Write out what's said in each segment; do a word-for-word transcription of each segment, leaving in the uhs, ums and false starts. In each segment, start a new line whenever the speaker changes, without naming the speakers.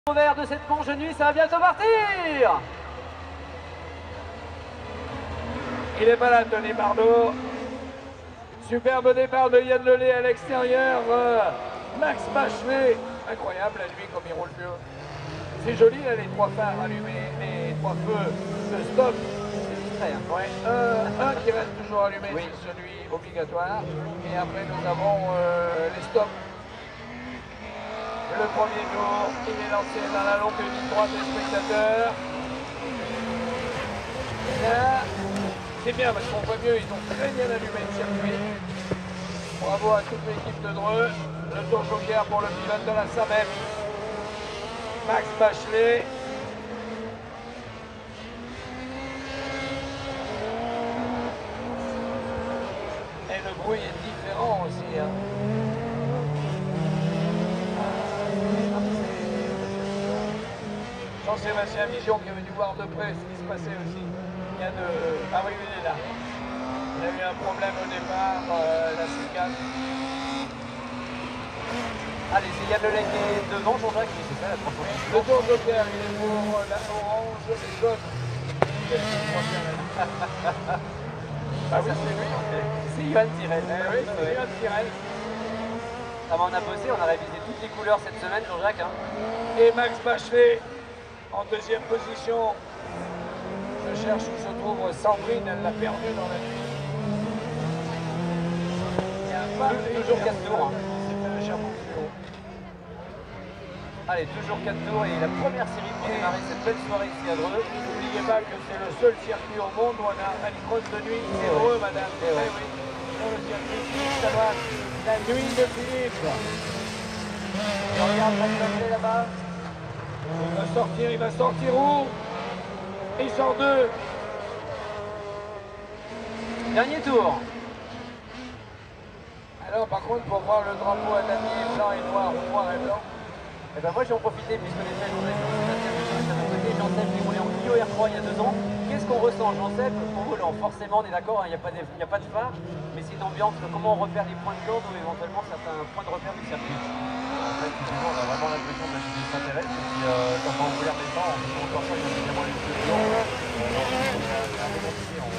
Au vert de cette manche de nuit, ça va bientôt partir.
Il est malade, Denis Bardot. Superbe départ de Yann Lelay à l'extérieur. Euh, Max Bachelet. Incroyable la nuit comme il roule mieux. C'est joli là, les trois phares allumés, les trois feux de stop.
C'est distrait. Hein.
Ouais, un, un qui reste toujours allumé, oui. C'est celui obligatoire. Et après nous avons euh, les stops. Le premier tour, il est lancé dans la longue ligne droite des spectateurs. Là, c'est bien parce qu'on voit mieux, ils ont très bien allumé le circuit. Bravo à toute l'équipe de Dreux. Le tour joker pour le pilote de la S A M E F, Max Bachelet. Et le bruit est différent aussi. Hein. Jean-Sébastien Vision qui avait dû voir de près ce qui se passait aussi. Il y a de... Ah oui, il est là. Il a eu un problème au départ, euh, la cicane.
Allez, c'est Yann Lelay qui est devant, Jean-Jacques, oui, c'est ça la première.
Le tour joker, il est pour la orange et jaune. Ah oui, c'est lui.
C'est Yoann Tyrell.
Eh oui, c'est Yoann Tyrell.
Ah bah on a bossé, on a révisé toutes les couleurs cette semaine, Jean-Jacques. Hein.
Et Max Bachelet en deuxième position. Je cherche où se trouve Sandrine, elle l'a perdu dans la nuit. Il y a pas
toujours quatre tours. Hein.
C'est fait un chapeau plus haut.
Allez, toujours quatre tours et la première série pour démarrer cette belle soirée ici à Dreux.
N'oubliez pas que c'est le seul circuit au monde où on a un rallycross de nuit. C'est heureux, madame.
Eh oui.
oui. Sur le circuit Philippe Chabat, la nuit de Philippe.
Et on regarde Max Bachelet là-bas.
Il va sortir, il va sortir où? Il sort deux.
Dernier tour.
Alors par contre, pour voir le drapeau à damier blanc et noir ou noir et blanc.
Et ben moi j'ai en profité puisque les fêtes, on a fait Jean-Seb qui roulait en Clio R trois il y a deux ans. Qu'est-ce qu'on ressent, Jean-Seb, au volant? Forcément, on est d'accord, il n'y a, a pas de phare, mais c'est une ambiance, comment on repère les points de corde ou éventuellement certains points de repère du circuit.
En fait, effectivement, on a vraiment l'impression que la G P s'intéresse, et puis euh, quand on a ouvert les temps, on se rend encore pas évidemment les deux temps. C'est un peu compliqué, on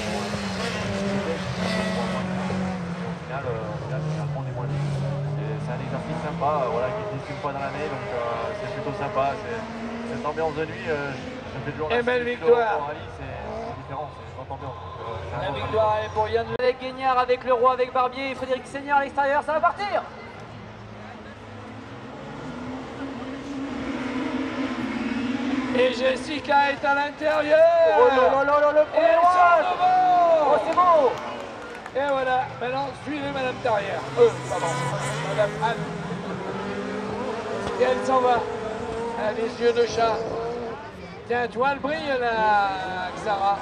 au final, finalement, on est moins vite. C'est un exercice sympa, euh, voilà, qui existe une fois dans l'année, donc euh, c'est plutôt sympa. Cette ambiance de nuit, euh, je fais toujours
Et belle victoire.
C'est différent, c'est une autre ambiance. Donc, euh,
la victoire est pour Yann
Lelay. Guignard avec le roi, avec Barbier et Frédéric Seigneur à l'extérieur, ça va partir.
Et Jessica est à l'intérieur.
Oh là là là là, le premier roi. Oh, c'est beau.
Et voilà, maintenant suivez Madame Tarrière. Euh, pardon, Madame Anne. Et elle s'en va. Elle a des yeux de chat. Tiens, tu vois le brille là, Xara.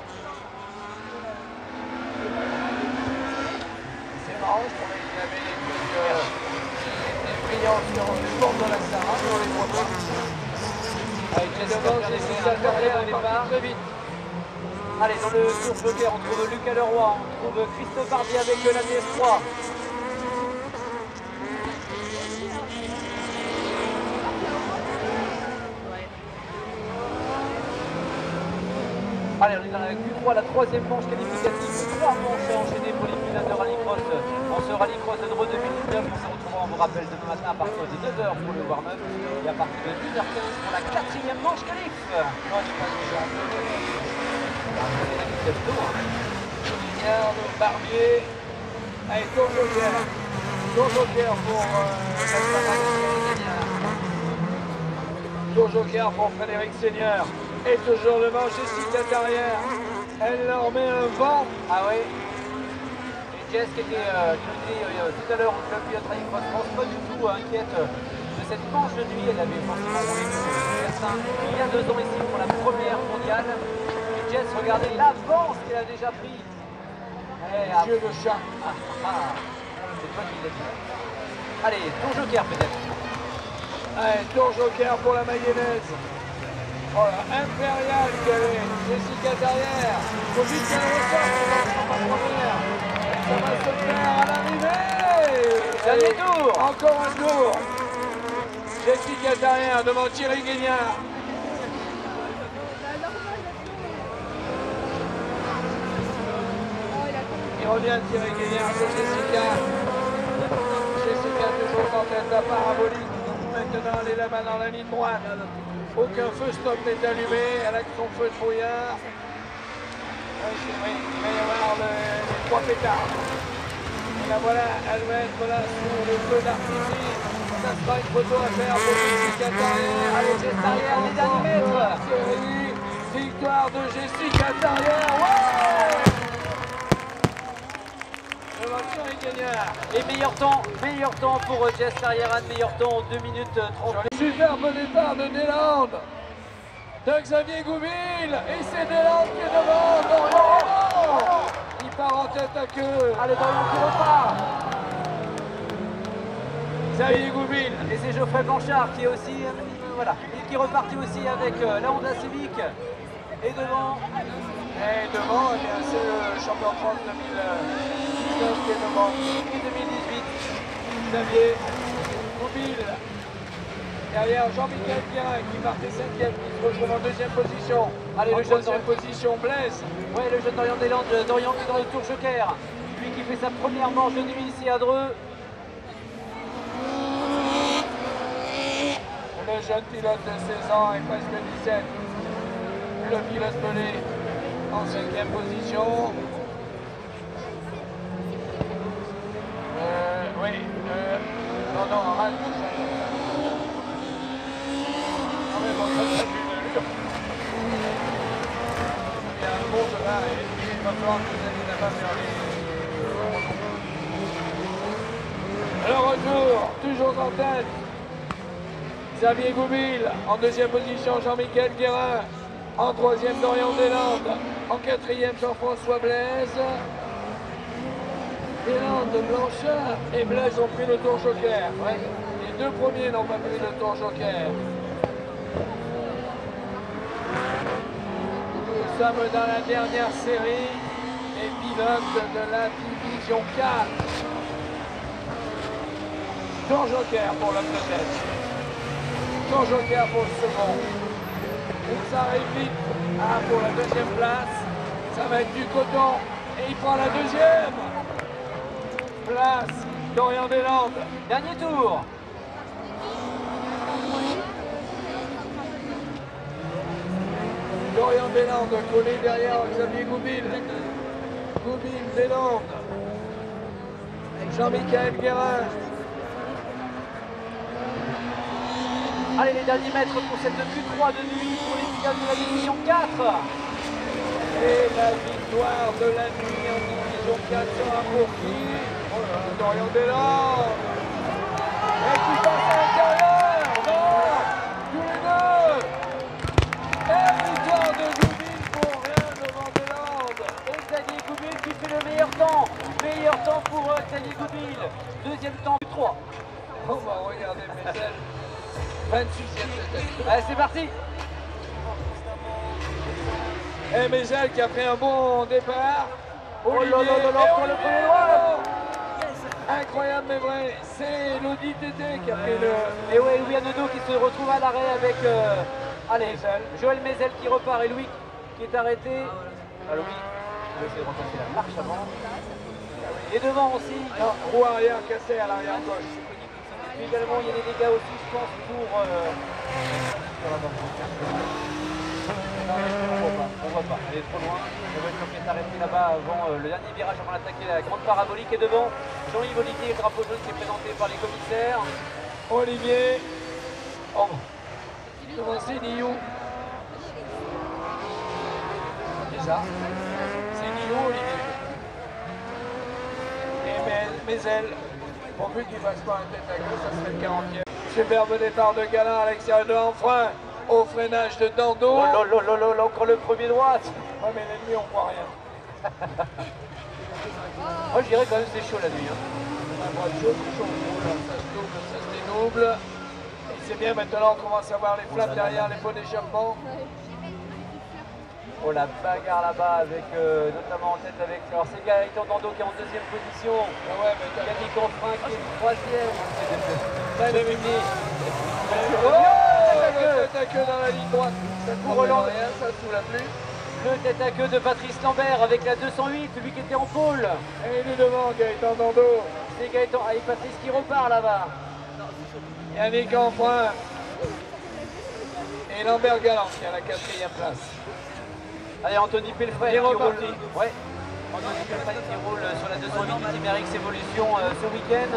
C'est marrant, je trouvais qu'il avait les trucs euh, brillants sur le bord de la Xara, mais on les voit pas.
Avec Jessica Jessica Tarrière au départ.
Très vite.
Allez, dans le tour joker, on trouve Lucas Leroy, on trouve Christophe Barbier avec la D S trois. Allez, on est dans la Q trois, la troisième manche qualificative. Trois manches à enchaîner pour les pilotes de rallycross. En ce rallycross de Dreux deux mille dix-neuf, on se retrouvera, on vous rappelle, demain matin à partir de neuf heures pour le warm-up et à partir de dix heures quinze pour la quatrième manche qualif.
Regarde Barbier. Allez, tour joker. Tour joker pour euh, Tour joker pour Frédéric Seigneur. Et toujours devant Jessica Tarrière. Elle leur met un vent.
Ah oui. Et Jess qui était, euh, je le dis euh, tout à l'heure au club pilote Rallycross France, pas du tout euh, inquiète de cette manche de nuit. Elle avait forcément roulé il y a deux ans ici pour la première mondiale. Et Jess, regardez l'avance qu'elle a déjà pris.
Les yeux de chat.
Ah, ah, c'est toi qui l'as dit. Allez, tour joker peut-être.
Allez, tour joker pour la mayonnaise. Oh là, impérial qu'elle est. Jessica Tarrière. Faut vite qu'elle ressorte, elle ne pas première. Ça va se faire à l'arrivée.
Dernier tour.
Encore un tour. Jessica derrière, devant Thierry Guignard. Il revient Thierry Guignard, c'est Jessica. Jessica toujours en tête, la parabolique. Maintenant, elle est là-bas dans la ligne droite. Aucun feu stop n'est allumé, elle a son feu de brouillard. Oui, oui, il va y avoir le, les trois pétards. Et là voilà, elle va être là sous le feu d'artifice. Ça sera une photo à faire pour Jessica Tarrière.
Allez, Jess Tarrière, les derniers mètres.
Série, victoire de Jessica Tarrière. Ouais!
Et meilleur temps, meilleur temps pour Jess Tarrière, meilleur temps en deux minutes trente.
Superbe départ de Deslandes, de Xavier Gouville, et c'est Deslandes qui est devant, Dorian. Il part en tête à queue.
Allez, Dorian qui repart.
Xavier Gouville.
Et c'est Geoffrey Blanchard qui est aussi, euh, voilà, qui est reparti aussi avec euh, la Honda Civic. Et devant.
Et devant, eh bien, c'est le champion de France deux mille dix-neuf qui est devant.
Et deux mille dix-huit.
Xavier Gouville. Derrière Jean-Michel Guérin qui partait cinquième, qui se retrouve en deuxième position.
Allez,
en
le jeune
deuxième position, Blaise.
Ouais, le jeune Dorian Deslandes, Dorian qui est dans le Tour Joker. Lui qui fait sa première manche de nuit ici à Dreux.
Le jeune pilote de seize ans et presque dix-sept. Le pilote Pelé en cinquième position. Euh, oui, euh, non, non, arrête. Non mais bon, ça c'est une allure. Il y a un monde là et il va falloir que vous allez là-bas faire les... Le retour, toujours en tête. Xavier Gouville, en deuxième position Jean-Michel Guérin, en troisième Dorian Deslandes, en quatrième Jean-François Blaise. Deslandes, Blanchard et Blaise ont pris le Tour Joker. Ouais. Les deux premiers n'ont pas pris le Tour Joker. Nous sommes dans la dernière série, les pilotes de la division quatre. Tour Joker pour la peut-être. Tour Joker pour le second. Et ça arrive vite. Ah, pour la deuxième place, ça va être du coton. Et il prend la deuxième place. Dorian Deslandes.
Dernier tour.
Dorian Deslandes collé derrière Xavier Gouville. Gouville, Deslandes. Jean-Michel Guérin.
Allez, les derniers mètres pour cette Q trois de nuit pour les pilotes de la division quatre.
Et la victoire de la nuit en division quatre sera pour qui? Oh là, Dorian Deslandes. Et qui passe à l'intérieur. Non, tous les deux. Et victoire de Gouville pour rien devant Deslandes.
Et Xavier Gouville qui fait le meilleur temps. Meilleur temps pour euh, Xavier Gouville. Deuxième temps Q trois.
On va regarder Messel. vingt-sixième.
Allez, c'est parti.
Et Mézel qui a pris un bon départ.
Oh là
Olivier,
là là là, pour le
Olivier,
premier droit.
Incroyable mais vrai, c'est l'Audi T T qui a pris le...
Et ouais, Louis Anodo qui se retrouve à l'arrêt avec euh, allez, Joël Mézel qui repart et Louis qui est arrêté. Ah, Louis, il va essayer de repasser la marche avant. Et devant aussi.
Non, roue arrière cassée à l'arrière gauche.
Puis également, il y a des dégâts aussi, je pense, pour... Euh... Non, on voit pas, on voit pas, elle est trop loin. La voiture qui est arrêtée là-bas avant euh, le dernier virage avant d'attaquer la grande parabolique. Et devant, Jean-Yves Olivier, le drapeau jaune qui est présenté par les commissaires.
Olivier. Oh. Devant c'est Nio. Déjà. C'est Nio, Olivier. Et Mézel. Pourvu qu'il ne fasse pas un tête à gauche, ça serait le quarantième. Superbe départ de Galin à l'extérieur de l'enfrein. Au freinage de Dando.
Oh là là là là, encore le premier droite.
Ouais, mais l'ennemi, on voit rien.
Moi, je dirais quand même que c'est chaud la nuit. Hein.
Un bras chaud, c'est chaud. Là, ça se double, ça se dédouble. Et c'est bien, maintenant, on commence à voir les flammes derrière les pots d'échappement.
Oh, la bagarre là-bas avec, euh, notamment en tête avec, alors c'est Gaëtan Dando qui est en deuxième position.
Ah ouais, mais
Yannick Enfrein qui est troisième.
t'as les Le tête à queue dans la ligne droite. Ça court
Roland.
rien, ça sous la pluie.
Le tête à queue de Patrice Lambert avec la deux cent huit, lui qui était en pôle.
Et il est devant, Gaëtan Dando.
C'est Gaëtan, ah, et Patrice qui repart là-bas.
Yannick Enfrein. Et Lambert Galant qui a la quatrième place.
Allez, Anthony Pelfrey
Il est
qui roule.
reparti.
Ouais. Anthony Pelfrey qui roule sur la deux cent huit du Team R X Evolution euh, ce week-end.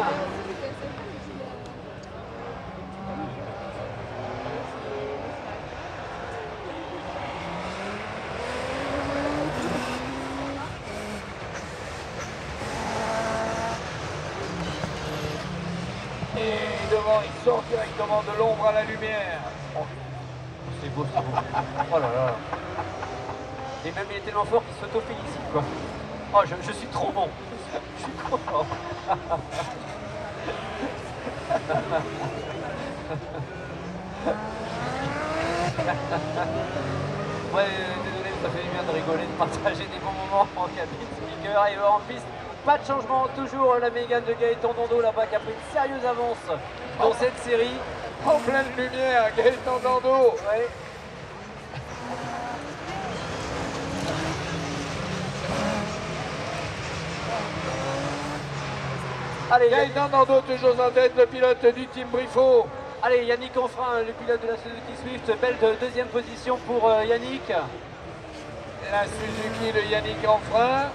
Et devant, il sort directement de l'ombre à la lumière.
Oh, c'est beau, c'est beau. Oh là là. Et même il est tellement fort qu'il s'auto-félicite quoi. Oh, je, je suis trop bon. Je suis trop fort. Ouais, désolé, ça fait du bien de rigoler, de partager des bons moments en cabine speaker et en piste. Pas de changement, toujours la Mégane de Gaëtan Dando là-bas qui a pris une sérieuse avance dans oh. cette série.
En pleine lumière, Gaëtan Dando.
Ouais. Allez,
Gaëtan Dando toujours en tête, le pilote du Team Briffaut.
Allez, Yannick Enfrein, le pilote de la Suzuki Swift, belle de deuxième position pour euh, Yannick.
La Suzuki de Yannick Enfrein.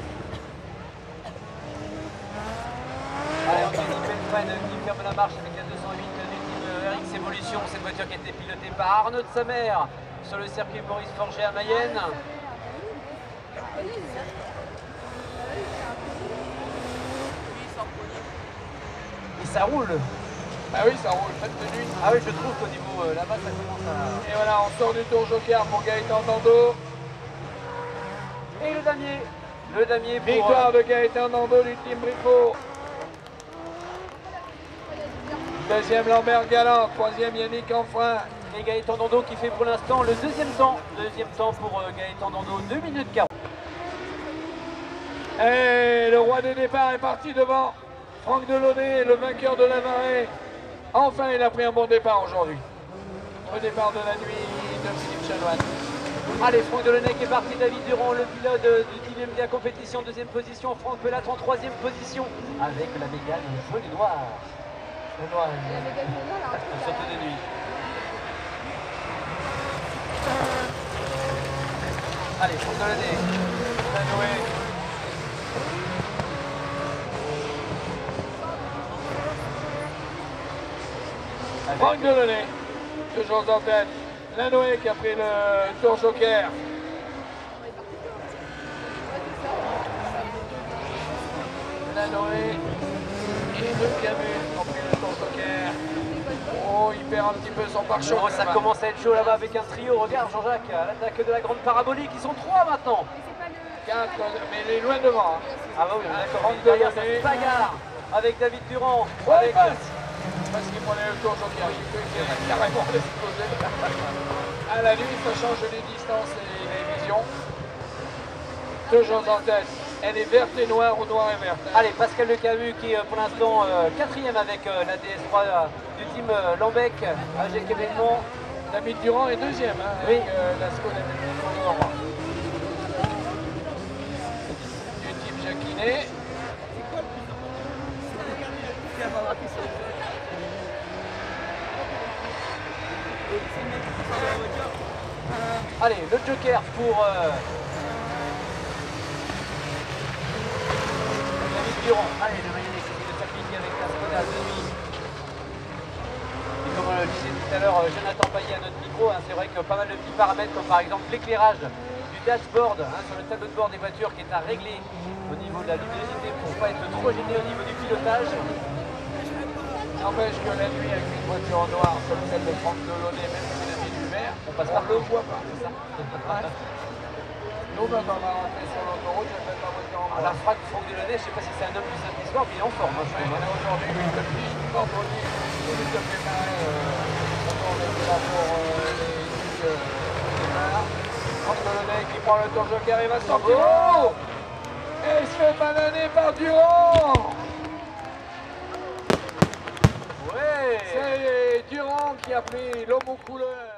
Allez, Anthony Pelfrey qui ferme la marche avec la deux cent huit du Team R X Evolution. Cette voiture qui a été pilotée par Arnaud de Samer sur le circuit Maurice Forget à Mayenne. Et ça roule.
Ah oui, ça roule, faites de nuit.
Ah oui, je trouve qu'au niveau euh, là-bas, ça commence à...
Et voilà, on sort du tour joker pour Gaëtan Dando.
Et le damier. Le damier pour...
Victoire de Gaëtan Dando du Team Briffaut. Deuxième Lambert Galant, troisième Yannick Enfrein.
Et Gaëtan Dando qui fait pour l'instant le deuxième temps. Deuxième temps pour euh, Gaëtan Dando, deux minutes quarante.
Et le roi des départs est parti devant. Franck Delaunay, le vainqueur de la marée. Enfin, il a pris un bon départ aujourd'hui. Au départ de la nuit de Philippe Chanoine.
Allez, Franck Delaunay qui est parti, David Durand, le pilote euh, du Team M D A compétition, deuxième position. Franck Pellat en troisième position avec la Mégane jaune et noire. Jaune et noir, elle sortait de nuit. Allez, Franck Delaunay.
Lanoé. Franck Delaunay, toujours en tête. Lanoé qui a pris le tour joker. Lanoé et le Camus ont pris le tour joker. Oh, il perd un petit peu son pare-choc.
Oh, ça commence à être chaud là-bas avec un trio. Regarde Jean-Jacques, à l'attaque de la grande parabolique. Ils sont trois maintenant.
Quatre, mais il est loin devant. Hein.
Ah bah oui, d'accord.
Franck
Derrière, ça
Delaunay.
se bagarre avec David Durand.
Ouais,
avec...
passe. Parce qu'il prenait le tour joker, j'ai cru qu'il a carrément explosé. À la nuit, ça change les distances et les visions. Toujours en tête. Elle est verte et noire ou noire et verte.
Allez, Pascal Le Camus qui est pour l'instant euh, quatrième avec euh, la D S trois euh, du team euh, Lambec à G K événement.
David Durand est deuxième hein,
oui.
avec euh, la Skoda Nord. Du team Jacquinet.
Allez, le joker pour euh, David Durand. Allez, le Mayennais qui de s'appliquer avec la Skoda de nuit. Et comme on le disait tout à l'heure, Jonathan Payet à notre micro, hein, c'est vrai que pas mal de petits paramètres comme par exemple l'éclairage du dashboard hein, sur le tableau de bord des voitures qui est à régler au niveau de la luminosité pour ne pas être trop gêné au niveau du pilotage.
N'empêche que la nuit avec une voiture noire comme celle de Franck Delaunay, même si la nuit du vert, on passe par le voit pas, c'est ça. Nous, quand on va rentrer sur l'autoroute, je vais mettre ma voiture en
Ah, la frappe de Franck Delaunay, je ne sais pas si c'est un homme du samedi soir, mais il est en forme. Hein, je
ouais,
trouve, hein.
aujourd'hui, oui, depuis vendredi, tout le temps préparé, quand on est là pour euh, les euh, départs. Franck Delaunay qui prend le tour joker, il va sortir. Oh, et il se fait bananer par Durand.
Ouais.
C'est Durand qui a pris l'homme aux couleurs.